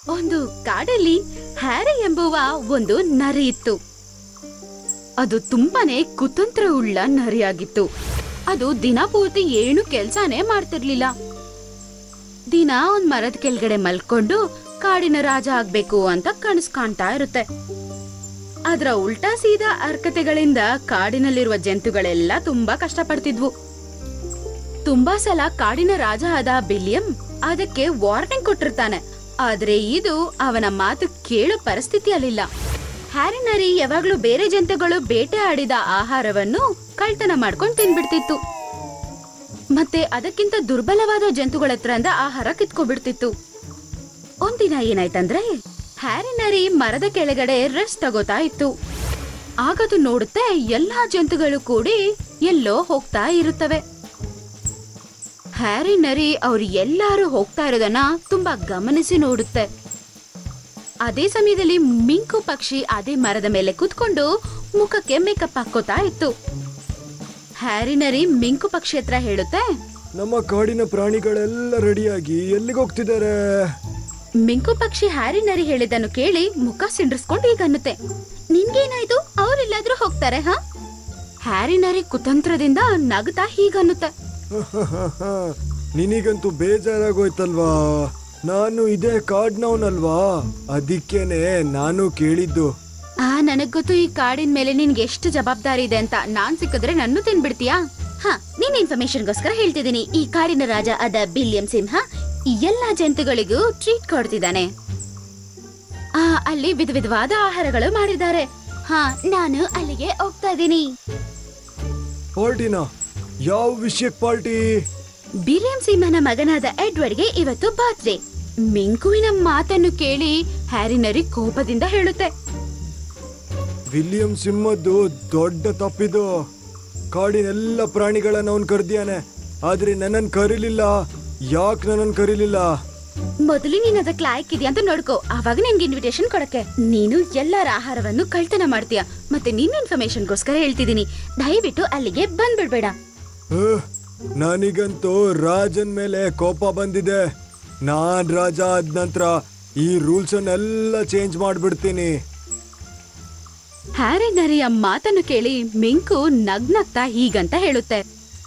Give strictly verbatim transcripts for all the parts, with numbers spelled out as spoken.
ಒಂದು ಕಾಡಲ್ಲಿ ಹ್ಯಾರಿ ಎಂಬುವ ಒಂದು ನರಿ ಇತ್ತು. ಅದು ತುಂಬಾನೇ ಕುತಂತ್ರವುಳ್ಳ ನರಿಯಾಗಿತ್ತು. ಅದು ದಿನಪೂರ್ತಿ ಏನು ಕೆಲ್ಸಾನೇ ಮಾಡ್ತಿರ್ಲಿಲ್ಲ. ದಿನ ಒಂದ್ ಮರದ ಕೆಳಗಡೆ ಮಲ್ಕೊಂಡು ಕಾಡಿನ ರಾಜ ಆಗ್ಬೇಕು ಅಂತ ಕನಸು ಕಾಣ್ತಾ ಇರುತ್ತೆ. ಅದರ ಉಲ್ಟಾ ಸೀದಾ ಹರಕತೆಗಳಿಂದ ಕಾಡಿನಲ್ಲಿರುವ ಜಂತುಗಳೆಲ್ಲ ತುಂಬಾ ಕಷ್ಟಪಡ್ತಿದ್ವು. ತುಂಬಾ ಸಲ ಕಾಡಿನ ರಾಜ ಆದ ಬಿಲಿಯಂ ಅದಕ್ಕೆ ವಾರ್ನಿಂಗ್ ಕೊಟ್ಟಿರ್ತಾನೆ. ಆದ್ರೆ ಇದು ಅವನ ಮಾತು ಕೇಳೋ ಪರಿಸ್ಥಿತಿಯಲ್ಲಿಲ್ಲ. ಹ್ಯಾರಿ ನರಿ ಯಾವಾಗ್ಲೂ ಬೇರೆ ಜಂತುಗಳು ಬೇಟೆ ಆಡಿದ ಆಹಾರವನ್ನು ಕಳ್ತನ ಮಾಡ್ಕೊಂಡು ತಿನ್ಬಿಡ್ತಿತ್ತು. ಮತ್ತೆ ಅದಕ್ಕಿಂತ ದುರ್ಬಲವಾದ ಜಂತುಗಳ ಹತ್ರಿಂದ ಆಹಾರ ಕಿತ್ಕೊಬಿಡ್ತಿತ್ತು. ಒಂದಿನ ಏನಾಯ್ತಂದ್ರೆ ಹ್ಯಾರಿ ನರಿ ಮರದ ಕೆಳಗಡೆ ರೆಸ್ಟ್ ತಗೋತಾ ಇತ್ತು. ಆಗದು ನೋಡುತ್ತೆ ಎಲ್ಲಾ ಜಂತುಗಳು ಕೂಡಿ ಎಲ್ಲೋ ಹೋಗ್ತಾ ಇರುತ್ತವೆ. ಹ್ಯಾರಿ ನರಿ ಅವ್ರು ಎಲ್ಲಾರು ಹೋಗ್ತಾ ಇರೋದನ್ನ ತುಂಬಾ ಗಮನಿಸಿ ನೋಡುತ್ತೆ. ಅದೇ ಸಮಯದಲ್ಲಿ ಮಿಂಕು ಪಕ್ಷಿ ಅದೇ ಮರದ ಮೇಲೆ ಕುತ್ಕೊಂಡು ಮುಖಕ್ಕೆ ಮೇಕಪ್ ಹಾಕೋತಾ ಇತ್ತು. ಹ್ಯಾರಿ ನರಿ ಮಿಂಕು ಪಕ್ಷಿ ಹತ್ರ ಹೇಳುತ್ತೆ, ನಮ್ಮ ಕಾಡಿನ ಪ್ರಾಣಿಗಳೆಲ್ಲ ರೆಡಿಯಾಗಿ ಎಲ್ಲಿಗೆ ಹೋಗ್ತಿದ್ದಾರೆ? ಮಿಂಕು ಪಕ್ಷಿ ಹ್ಯಾರಿ ನರಿ ಹೇಳಿದನ್ನು ಕೇಳಿ ಮುಖ ಸಿಂಡ್ರಿಸ್ಕೊಂಡು ಈಗ ಅನ್ನುತ್ತೆ, ನಿನ್ಗೇನಾಯ್ತು? ಅವ್ರೆಲ್ಲಾದ್ರೂ ಹೋಗ್ತಾರೆ ಹಾ? ಹ್ಯಾರಿ ನರಿ ಕುತಂತ್ರದಿಂದ ನಗುತ್ತಾ ಹೀಗನ್ನುತ್ತೆ, ನಿನಗಂತೂ ಬೇಜಾರಾಗೋಯ್ತಲ್ವಾ? ನಾನು ಇದೇ ಕಾಡ್ನವನಲ್ವಾ, ಅದಕ್ಕೇನೆ ನಾನು ಕೇಳಿದ್ದು. ಆ ನನಗ್ ಗೊತ್ತು ಈ ಕಾಡಿನ ಮೇಲೆ ನಿನ್ಗೆ ಎಷ್ಟು ಜವಾಬ್ದಾರಿ ಇದೆ ಅಂತ. ನಾನ್ ಸಿಕ್ಕಿದ್ರೆ ನನ್ನೂ ತಿನ್ಬಿಡ್ತೀಯಾ? ಹಾ, ನಿನ್ ಇನ್ಫಾರ್ಮೇಶನ್ಗೋಸ್ಕರ ಹೇಳ್ತಿದ್ದೀನಿ. ಈ ಕಾಡಿನ ರಾಜ ಆದ ಬಿಲಿಯಂ ಸಿಂಹ ಈ ಎಲ್ಲಾ ಜಂತುಗಳಿಗೂ ಟ್ರೀಟ್ ಕೊಡ್ತಿದ್ದಾನೆ. ಆ ಅಲ್ಲಿ ವಿಧ ವಿಧವಾದ ಆಹಾರಗಳು ಮಾಡಿದ್ದಾರೆ. ಹಾ, ನಾನು ಅಲ್ಲಿಗೆ ಹೋಗ್ತಾ ಇದ್ದೀನಿ. ಪಾರ್ಟಿನಾ? ಯಾವ ವಿಷಯಕ್ಕೆ ಪಾರ್ಟಿ? ಬಿಲಿಯಂ ಸಿಂಹನ ಮಗನಾದ ಎಡ್ವರ್ಡ್ಗೆ ಇವತ್ತು ಬರ್ತ್ಡೇ. ಮಿಂಕುವಿನ ಮಾತನ್ನು ಕೇಳಿ ಹ್ಯಾರಿ ನರಿ ಕೋಪದಿಂದ ಹೇಳುತ್ತೆ, ವಿಲಿಯಂ ಸಿಂಹದ್ದು ದೊಡ್ಡ ತಪ್ಪಿದು. ಕಾಡಿನೆಲ್ಲ ಪ್ರಾಣಿಗಳನ್ನ ಅವನ್ ಕರ್ದಿಯಾನೆ, ಆದ್ರೆ ನನ್ನನ್ ಕರೀಲಿಲ್ಲ. ಯಾಕೆ ನನ್ನನ್ ಕರೀಲಿಲ್ಲ? ಮೊದಲು ನೀನ್ ಅದಕ್ಕೆ ಲಾಯಕ್ ಇದೆಯಾ ಅಂತ ನೋಡ್ಕೋ, ಆವಾಗ ನಿನ್ಗೆ ಇನ್ವಿಟೇಷನ್ ಕೊಡಕ್ಕೆ. ನೀನು ಎಲ್ಲರ ಆಹಾರವನ್ನು ಕಳ್ತನ ಮಾಡ್ತೀಯ. ಮತ್ತೆ ನಿನ್ನ ಇನ್ಫಾರ್ಮೇಶನ್ಗೋಸ್ಕರ ಹೇಳ್ತಿದ್ದೀನಿ, ದಯವಿಟ್ಟು ಅಲ್ಲಿಗೆ ಬಂದ್ಬಿಡ್ಬೇಡ. ನನಗಂತೂ ರಾಜನ್ ಮೇಲೆ ಕೋಪ ಬಂದಿದೆ. ನಾನ್ ರಾಜ ಆದ ನಂತರ ಈ ರೂಲ್ಸ್ ಅನ್ನೆಲ್ಲ ಚೇಂಜ್ ಮಾಡ್ಬಿಡ್ತೀನಿ. ಹ್ಯಾರಿ ನರಿಯ ಮಾತನ್ನು ಕೇಳಿ ಮಿಂಕು ನಗ್ನಗ್ತಾ ಹೀಗಂತ ಹೇಳುತ್ತೆ,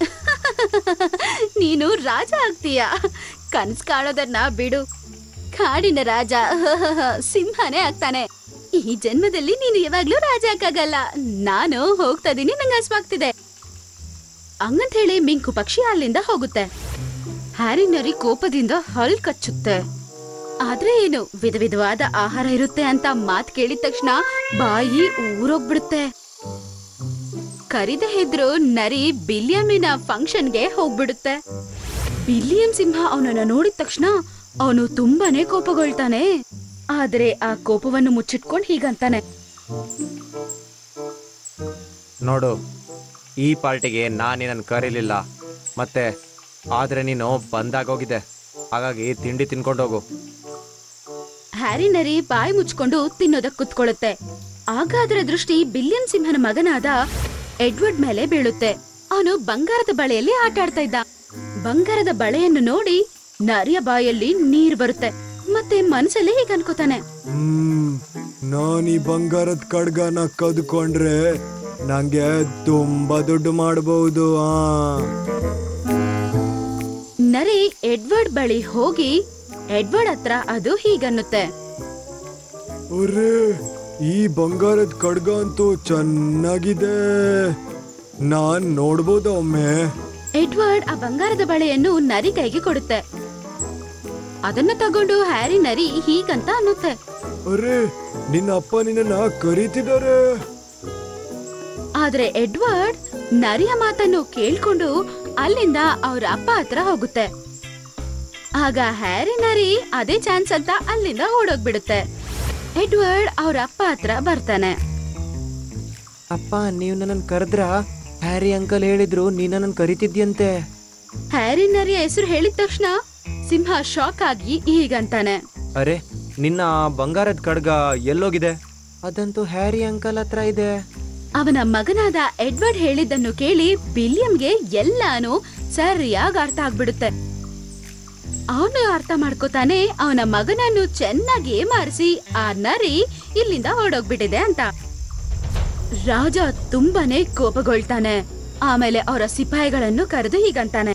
ನೀನು ರಾಜ ಆಗ್ತೀಯ? ಕನ್ಸ್ ಕಾಣೋದನ್ನ ಬಿಡು. ಕಾಡಿನ ರಾಜ ಸಿಂಹನೇ ಆಗ್ತಾನೆ. ಈ ಜನ್ಮದಲ್ಲಿ ನೀನು ಯಾವಾಗ್ಲೂ ರಾಜ ಆಗಾಗಲ್ಲ. ನಾನು ಹೋಗ್ತಾ ಇದೀನಿ, ನಂಗೆ ಹಸ್ವಾಗ್ತಿದೆ ಹಂಗಂತ ಹೇಳಿ ಮಿಂಕು ಪಕ್ಷಿ ಅಲ್ಲಿಂದ ಹೋಗುತ್ತೆ. ಹ್ಯಾರಿ ನರಿ ಕೋಪದಿಂದ ಹಲ್ ಕಚ್ಚುತ್ತೆ. ಆದ್ರೆ ಏನು, ವಿಧ ವಿಧವಾದ ಆಹಾರ ಇರುತ್ತೆ ಅಂತ ಮಾತ್ ಕೇಳಿದ ತಕ್ಷಣ ಬಾಯಿ ಊರೋಗ್ಬಿಡುತ್ತೆ. ಕರಿದೆ ಇದ್ರು ನರಿ ಬಿಲಿಯಮಿನ ಫಂಕ್ಷನ್ಗೆ ಹೋಗ್ಬಿಡುತ್ತೆ. ಬಿಲಿಯಂ ಸಿಂಹ ಅವನನ್ನ ನೋಡಿದ ತಕ್ಷಣ ಅವನು ತುಂಬಾನೇ ಕೋಪಗೊಳ್ತಾನೆ. ಆದ್ರೆ ಆ ಕೋಪವನ್ನು ಮುಚ್ಚಿಟ್ಕೊಂಡು ಹೀಗಂತಾನೆ, ನೋಡು, ಈ ಪಾರ್ಟಿಗೆ ನಾನು ನಿನ್ನನ್ನು ಕರೀಲಿಲ್ಲ. ಮತ್ತೆ ಆದ್ರೆ ನೀನು ಬಂದಾಗೋಗಿದೆ, ಹಾಗಾಗಿ ತಿಂಡಿ ತಿನ್ಕೊಂಡೋಗು. ಹ್ಯಾರಿ ನರಿ ಬಾಯಿ ಮುಚ್ಕೊಂಡು ತಿನ್ನೋದಕ್ ಕುತ್ಕೊಳ್ಳುತ್ತೆ. ಆಗ ಅದರ ದೃಷ್ಟಿ ಬಿಲಿಯಂ ಸಿಂಹನ ಮಗನಾದ ಎಡ್ವರ್ಡ್ ಮೇಲೆ ಬೀಳುತ್ತೆ. ಅವನು ಬಂಗಾರದ ಬಳೆಯಲ್ಲಿ ಆಟ ಆಡ್ತಾ ಇದ್ದ. ಬಂಗಾರದ ಬಳೆಯನ್ನು ನೋಡಿ ನರಿಯ ಬಾಯಲ್ಲಿ ನೀರ್ ಬರುತ್ತೆ. ಮತ್ತೆ ಮನಸ್ಸಲ್ಲಿ ಹೀಗೆ ಅನ್ಕೋತಾನೆ, ಹ್ಮ್ ನಾನ್ ಈ ಬಂಗಾರದ ಖಡ್ಗನ ಕದ್ಕೊಂಡ್ರೆ ನಂಗೆ ತುಂಬಾ ದುಡ್ಡು ಮಾಡಬಹುದು. ಆ ನರಿ ಎಡ್ವರ್ಡ್ ಬಳಿ ಹೋಗಿ ಎಡ್ವರ್ಡ್ ಹತ್ರ ಅದು ಹೀಗನ್ನುತ್ತೆ, ಅರೆ ಈ ಬಂಗಾರದ ಖಡ್ಗ ಅಂತೂ ಚೆನ್ನಾಗಿದೆ, ನಾನ್ ನೋಡ್ಬೋದ ಒಮ್ಮೆ? ಎಡ್ವರ್ಡ್ ಆ ಬಂಗಾರದ ಬಳೆಯನ್ನು ನರಿ ಕೈಗೆ ಕೊಡುತ್ತೆ. ಅದನ್ನ ತಗೊಂಡು ಹ್ಯಾರಿ ನರಿ ಹೀಗಂತ ಅನ್ನುತ್ತೆ, ಅರೆ ನಿನ್ನ ಅಪ್ಪ ನಿನ್ನ ಕರೀತಿದ್ದಾರೆ. ಆದ್ರೆ ಎಡ್ವರ್ಡ್ ನರಿಯ ಮಾತನ್ನು ಕೇಳ್ಕೊಂಡು ಅಲ್ಲಿಂದ ಅವ್ರ ಅಪ್ಪ ಹತ್ರ ಹೋಗುತ್ತೆ. ಆಗ ಹ್ಯಾರಿ ನರಿ ಅದೇ ಚಾನ್ಸ್ ಅಂತ ಅಲ್ಲಿಂದ ಓಡೋಗ್ಬಿಡುತ್ತೆ. ಎಡ್ವರ್ಡ್ ಅವ್ರ ಅಪ್ಪ ಹತ್ರ ಬರ್ತಾನೆ. ಅಪ್ಪ, ನೀವು ನನ್ನನ್ನು ಕರೆದ್ರ? ಹ್ಯಾರಿ ಅಂಕಲ್ ಹೇಳಿದ್ರು ನೀನು ನನ್ನನ್ನು ಕರಿತಿದ್ಯಂತೆ. ಹ್ಯಾರಿ ನರಿಯ ಹೆಸರು ಹೇಳಿದ ತಕ್ಷಣ ಸಿಂಹ ಶಾಕ್ ಆಗಿ ಹೀಗಂತಾನೆ, ಅರೆ ನಿನ್ನ ಬಂಗಾರದ ಖಡ್ಗ ಎಲ್ಲೋಗಿದೆ? ಅದಂತೂ ಹ್ಯಾರಿ ಅಂಕಲ್ ಹತ್ರ ಇದೆ. ಅವನ ಮಗನಾದ ಎಡ್ವರ್ಡ್ ಹೇಳಿದ್ದನ್ನು ಕೇಳಿ ಬಿಲಿಯಂಗೆ ಎಲ್ಲಾನು ಸರಿಯಾಗಿ ಅರ್ಥ ಆಗ್ಬಿಡುತ್ತೆ. ಅವನು ಅರ್ಥ ಮಾಡ್ಕೋತಾನೆ ಅವನ ಮಗನನ್ನು ಚೆನ್ನಾಗಿ ಮಾರಿಸಿ ಆ ನರಿ ಇಲ್ಲಿಂದ ಹೊರಡೋಗ್ಬಿಟ್ಟಿದೆ ಅಂತ. ರಾಜ ತುಂಬಾನೇ ಕೋಪಗೊಳ್ತಾನೆ. ಆಮೇಲೆ ಅವರ ಸಿಪಾಯಿಗಳನ್ನು ಕರೆದು ಹೀಗಂತಾನೆ,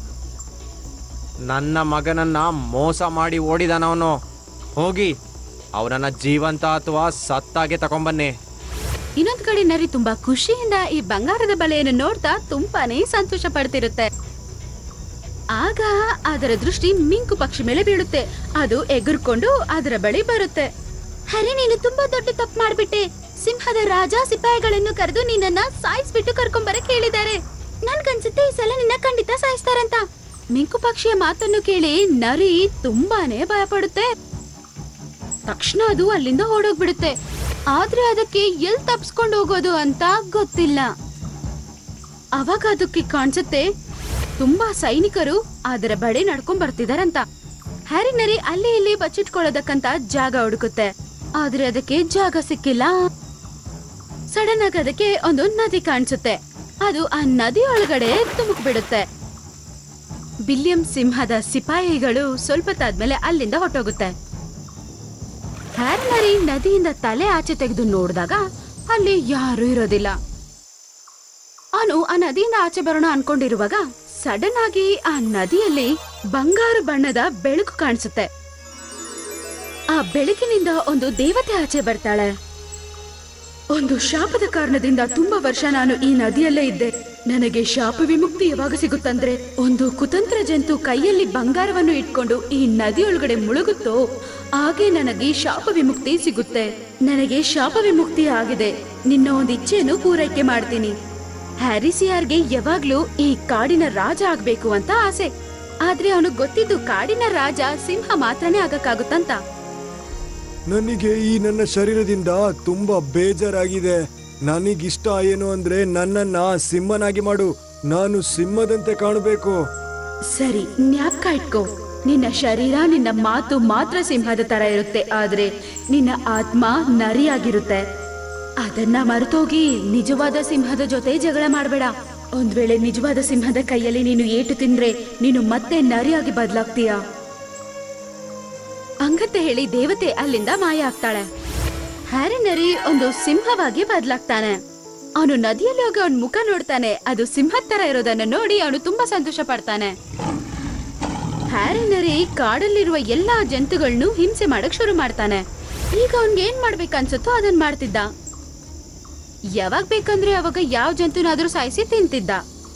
ನನ್ನ ಮಗನನ್ನ ಮೋಸ ಮಾಡಿ ಓಡಿದಾನವನು. ಹೋಗಿ ಅವನನ್ನ ಜೀವಂತ ಅಥವಾ ಸತ್ತಾಗೆ ತಗೊಂಬನ್ನಿ. ಇನ್ನೊಂದ್ ಕಡೆ ನರಿ ತುಂಬಾ ಖುಷಿಯಿಂದ ಈ ಬಂಗಾರದ ಬಳೆಯನ್ನು ನೋಡ್ತಾ ತುಂಬಾನೇ ಸಂತೋಷ ಪಡ್ತಿರುತ್ತೆ. ಆಗ ಅದರ ದೃಷ್ಟಿ ಮಿಂಕು ಪಕ್ಷಿ ಮೇಲೆ ಬೀಳುತ್ತೆ. ಅದು ಎಗರ್ಕೊಂಡು ಅದರ ಬಳಿ ಬರುತ್ತೆ. ಹರಿ, ನೀನು ತುಂಬಾ ದೊಡ್ಡ ತಪ್ಪು ಮಾಡ್ಬಿಟ್ಟೆ. ಸಿಂಹದ ರಾಜ ಸಿಪಾಯಿಗಳನ್ನು ಕರೆದು ನಿನ್ನನ್ನ ಸಾಯಿಸ್ಬಿಟ್ಟು ಕರ್ಕೊಂಬರಕ್ ಹೇಳಿದ್ದಾರೆ. ನನ್ಗನ್ಸುತ್ತೆ ಈ ಸಲ ನಿನ್ನ ಖಂಡಿತ ಸಾಯಿಸ್ತಾರಂತ. ಮಿಂಕು ಪಕ್ಷಿಯ ಮಾತನ್ನು ಕೇಳಿ ನರಿ ತುಂಬಾನೇ ಭಯ ಪಡುತ್ತೆ. ತಕ್ಷಣ ಅದು ಅಲ್ಲಿಂದ ಓಡೋಗ್ಬಿಡುತ್ತೆ. ಆದ್ರೆ ಅದಕ್ಕೆ ಎಲ್ ತಪ್ಸ್ಕೊಂಡು ಹೋಗೋದು ಅಂತ ಗೊತ್ತಿಲ್ಲ. ಅವಾಗ ಅದಕ್ಕೆ ಕಾಣಿಸುತ್ತೆ ತುಂಬಾ ಸೈನಿಕರು ಅದರ ಬಳಿ ನಡ್ಕೊಂಡ್ ಬರ್ತಿದಾರಂತ. ಹ್ಯಾರಿ ನರಿ ಅಲ್ಲಿ ಇಲ್ಲಿ ಬಚ್ಚಿಟ್ಕೊಳ್ಳೋದಕ್ಕಂತ ಜಾಗ ಹುಡುಕುತ್ತೆ. ಆದ್ರೆ ಅದಕ್ಕೆ ಜಾಗ ಸಿಕ್ಕಿಲ್ಲ. ಸಡನ್ ಆಗಿ ಅದಕ್ಕೆ ಒಂದು ನದಿ ಕಾಣಿಸುತ್ತೆ. ಅದು ಆ ನದಿ ಒಳಗಡೆ ತುಮುಕ್ ಬಿಡುತ್ತೆ. ವಿಲಿಯಂ ಸಿಂಹದ ಸಿಪಾಯಿಗಳು ಸ್ವಲ್ಪ ತಾದ್ಮೇಲೆ ಅಲ್ಲಿಂದ ಹೊಟ್ಟೋಗುತ್ತೆ. ಹ್ಯಾರಿ ನರಿ ನದಿಯಿಂದ ತಲೆ ಆಚೆ ತೆಗೆದು ನೋಡಿದಾಗ ಅಲ್ಲಿ ಯಾರು ಇರೋದಿಲ್ಲ. ಅವನು ಆ ನದಿಯಿಂದ ಆಚೆ ಬರೋಣ ಅನ್ಕೊಂಡಿರುವಾಗ ಸಡನ್ ಆಗಿ ಆ ನದಿಯಲ್ಲಿ ಬಂಗಾರು ಬಣ್ಣದ ಬೆಳಕು ಕಾಣಿಸುತ್ತೆ. ಆ ಬೆಳಕಿನಿಂದ ಒಂದು ದೇವತೆ ಆಚೆ ಬರ್ತಾಳೆ. ಒಂದು ಶಾಪದ ಕಾರಣದಿಂದ ತುಂಬಾ ವರ್ಷ ನಾನು ಈ ನದಿಯಲ್ಲೇ ಇದ್ದೆ. ನನಗೆ ಶಾಪ ವಿಮುಕ್ತಿ ಯಾವಾಗ ಸಿಗುತ್ತಂದ್ರೆ, ಒಂದು ಕುತಂತ್ರ ಜಂತು ಕೈಯಲ್ಲಿ ಬಂಗಾರವನ್ನು ಇಟ್ಕೊಂಡು ಈ ನದಿಯೊಳಗಡೆ ಮುಳುಗುತ್ತೋ ಹಾಗೆ ನನಗೆ ಶಾಪ ವಿಮುಕ್ತಿ ಸಿಗುತ್ತೆ. ನನಗೆ ಶಾಪ ವಿಮುಕ್ತಿ ಆಗಿದೆ. ನಿನ್ನ ಒಂದು ಇಚ್ಛೆಯನ್ನು ಪೂರೈಕೆ ಮಾಡ್ತೀನಿ. ಹ್ಯಾರಿಸಿಯಾರ್ಗೆ ಯಾವಾಗ್ಲೂ ಈ ಕಾಡಿನ ರಾಜ ಆಗ್ಬೇಕು ಅಂತ ಆಸೆ. ಆದ್ರೆ ಅವನು ಗೊತ್ತಿದ್ದು ಕಾಡಿನ ರಾಜ ಸಿಂಹ ಮಾತ್ರನೇ ಆಗಕ್ಕಾಗುತ್ತಂತ. ನನಗೆ ಈ ನನ್ನ ಶರೀರದಿಂದ ತುಂಬಾ ಬೇಜಾರಾಗಿದೆ. ನನಗಿಷ್ಟ ಏನು ಅಂದ್ರೆ ನನ್ನನ್ನ ಸಿಂಹನಾಗಿ ಮಾಡು. ನಾನು ಸಿಂಹದಂತೆ ಕಾಣಬೇಕು. ಸರಿ, ಜ್ಞಾಪಕ ಇಟ್ಕೋ. ನಿನ್ನ ಶರೀರ ನಿನ್ನ ಮಾತು ಮಾತ್ರ ಸಿಂಹದ ತರ ಇರುತ್ತೆ, ಆದ್ರೆ ನಿನ್ನ ಆತ್ಮ ನರಿಯಾಗಿರುತ್ತೆ. ಅದನ್ನ ಮರೆತೋಗಿ ನಿಜವಾದ ಸಿಂಹದ ಜೊತೆ ಜಗಳ ಮಾಡ್ಬೇಡ. ಒಂದ್ ವೇಳೆ ನಿಜವಾದ ಸಿಂಹದ ಕೈಯಲ್ಲಿ ನೀನು ಏಟು ತಿಂದ್ರೆ ನೀನು ಮತ್ತೆ ನರಿಯಾಗಿ ಬದಲಾಗ್ತೀಯ. ಹಂಗಂತ ಹೇಳಿ ದೇವತೆ ಅಲ್ಲಿಂದ ಮಾಯ ಆಗ್ತಾಳೆ. ಹ್ಯಾರಿ ನರಿ ಒಂದು ಸಿಂಹವಾಗಿ ಬದಲಾಗ್ತಾನೆ. ಅವನು ನದಿಯಲ್ಲಿ ಹೋಗಿ ಅವನ ಮುಖ ನೋಡ್ತಾನೆ. ಅದು ಸಿಂಹದ ತರ ಇರೋದನ್ನ ನೋಡಿ ಅವನು ತುಂಬಾ ಸಂತೋಷ ಪಡ್ತಾನೆ. ಹ್ಯಾರಿ ನರಿ ಕಾಡಲ್ಲಿರುವ ಎಲ್ಲಾ ಜಂತುಗಳನ್ನು ಹಿಂಸೆ ಮಾಡಕ್ ಶುರು ಮಾಡ್ತಾನೆ. ಈಗ ಅವನ್ಗೆ ಏನ್ ಮಾಡ್ಬೇಕನ್ಸುತ್ತೋ ಅದನ್ ಮಾಡ್ತಿದ್ದ. ಯಾವಾಗ ಬೇಕಂದ್ರೆ ಅವಾಗ ಯಾವ ಜಂತುನಾದ್ರೂ ಸಾಯಿಸಿ ತಿಂತಿದ್ದ.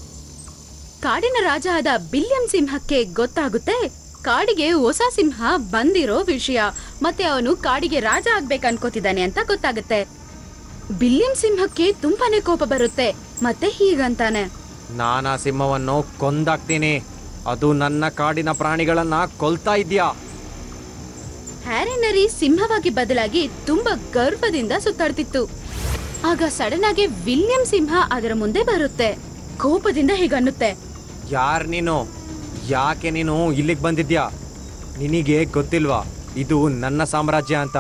ಕಾಡಿನ ರಾಜ ಆದ ವಿಲಿಯಂ ಸಿಂಹಕ್ಕೆ ಗೊತ್ತಾಗುತ್ತೆ ಕಾಡಿಗೆ ಹೊಸ ಸಿಂಹ ಬಂದಿರೋ ವಿಷಯ. ಮತ್ತೆ ಅವನು ಕಾಡಿಗೆ ರಾಜ ಆಗ್ಬೇಕು ಅನ್ಕೋತಿದ್ದಾನೆ ಅಂತ ಗೊತ್ತಾಗುತ್ತೆ. ವಿಲಿಯಂ ಸಿಂಹಕ್ಕೆ ತುಂಬಾನೇ ಕೋಪ ಬರುತ್ತೆ. ಮತ್ತೆ ಹೀಗಂತಾನೆ, ನಾನಾ ಸಿಂಹವನ್ನು ಕೊಂದಾಕ್ತೀನಿ. ಅದು ನನ್ನ ಕಾಡಿನ ಪ್ರಾಣಿಗಳನ್ನ ಕೊಲ್ತಾ ಇದ್ಯಾ. ಹ್ಯಾರಿ ನರಿ ಸಿಂಹವಾಗಿ ಬದಲಾಗಿ ತುಂಬಾ ಗರ್ವದಿಂದ ಸುತ್ತಾಡ್ತಿತ್ತು. ಆಗ ಸಡನ್ ಆಗಿ ವಿಲಿಯಂ ಸಿಂಹ ಅದರ ಮುಂದೆ ಬರುತ್ತೆ. ಕೋಪದಿಂದ ಹೀಗನ್ನುತ್ತೆ, ಯಾರ್ ನೀನು? ಯಾಕೆ ನೀನು ಇಲ್ಲಿಗೆ ಬಂದಿದ್ಯಾ? ನಿನಗೆ ಗೊತ್ತಿಲ್ವಾ ಇದು ನನ್ನ ಸಾಮ್ರಾಜ್ಯ ಅಂತ?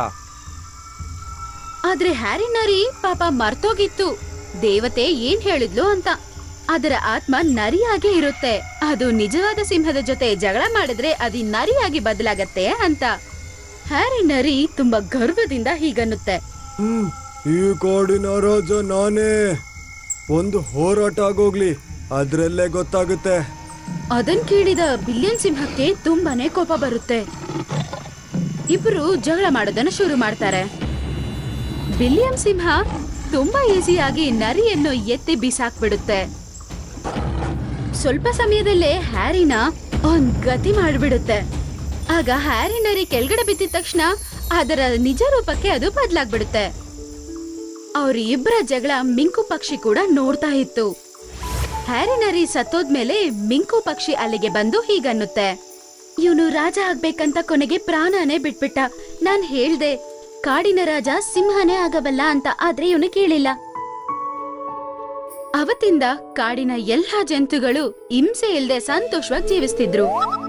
ಆದ್ರೆ ಹ್ಯಾರಿ ನರಿ ಪಾಪ ಮರ್ತೋಗಿತ್ತು ದೇವತೆ ಏನ್ ಹೇಳಿದ್ಲು ಅಂತ. ಅದರ ಆತ್ಮ ನರಿಯಾಗಿ ಇರುತ್ತೆ. ಅದು ನಿಜವಾದ ಸಿಂಹದ ಜೊತೆ ಜಗಳ ಮಾಡಿದ್ರೆ ಅದು ನರಿಯಾಗಿ ಬದಲಾಗತ್ತೆ ಅಂತ. ಹ್ಯಾರಿ ನರಿ ತುಂಬಾ ಗರ್ವದಿಂದ ಹೀಗನ್ನುತ್ತೆ, ಹ್ಮ್ ಈ ಕಾಡಿನ ರಾಜ ನಾನೇ. ಒಂದು ಹೋರಾಟ ಆಗೋಗ್ಲಿ, ಅದ್ರಲ್ಲೇ ಗೊತ್ತಾಗುತ್ತೆ. ಅದನ್ ಕೇಳಿದ ವಿಲಿಯಂ ಸಿಂಹಕ್ಕೆ ತುಂಬಾನೇ ಕೋಪ ಬರುತ್ತೆ. ಇಬ್ರು ಜಗಳ ಮಾಡೋದನ್ನ ಶುರು ಮಾಡ್ತಾರೆ. ವಿಲಿಯಂ ಸಿಂಹ ತುಂಬಾ ಈಸಿಯಾಗಿ ನರಿಯನ್ನು ಎತ್ತಿ ಬಿಸಾಕ್ಬಿಡುತ್ತೆ. ಸ್ವಲ್ಪ ಸಮಯದಲ್ಲೇ ಹ್ಯಾರಿನ ಒಂದ್ ಗತಿ ಮಾಡ್ಬಿಡುತ್ತೆ. ಆಗ ಹ್ಯಾರಿ ನರಿ ಕೆಳಗಡೆ ಬಿದ್ದಿದ ತಕ್ಷಣ ಅದರ ನಿಜ ರೂಪಕ್ಕೆ ಅದು ಬದಲಾಗ್ಬಿಡುತ್ತೆ. ಅವ್ರ ಇಬ್ಬರ ಜಗಳ ಮಿಂಕು ಪಕ್ಷಿ ಕೂಡ ನೋಡ್ತಾ ಇತ್ತು. ಹ್ಯಾರಿ ನರಿ ಸತ್ತೋದ್ಮೇಲೆ ಮಿಂಕು ಪಕ್ಷಿ ಅಲ್ಲಿಗೆ ಬಂದು ಹೀಗನ್ನುತ್ತೆ, ಇವನು ರಾಜ ಆಗ್ಬೇಕಂತ ಕೊನೆಗೆ ಪ್ರಾಣನೇ ಬಿಟ್ಬಿಟ್ಟ. ನಾನ್ ಹೇಳ್ದೆ ಕಾಡಿನ ರಾಜ ಸಿಂಹನೇ ಆಗಬಲ್ಲ ಅಂತ, ಆದ್ರೆ ಇವನು ಕೇಳಿಲ್ಲ. ಅವತ್ತಿಂದ ಕಾಡಿನ ಎಲ್ಲಾ ಜಂತುಗಳು ಹಿಂಸೆ ಇಲ್ದೆ ಸಂತೋಷವಾಗಿ ಜೀವಿಸ್ತಿದ್ರು.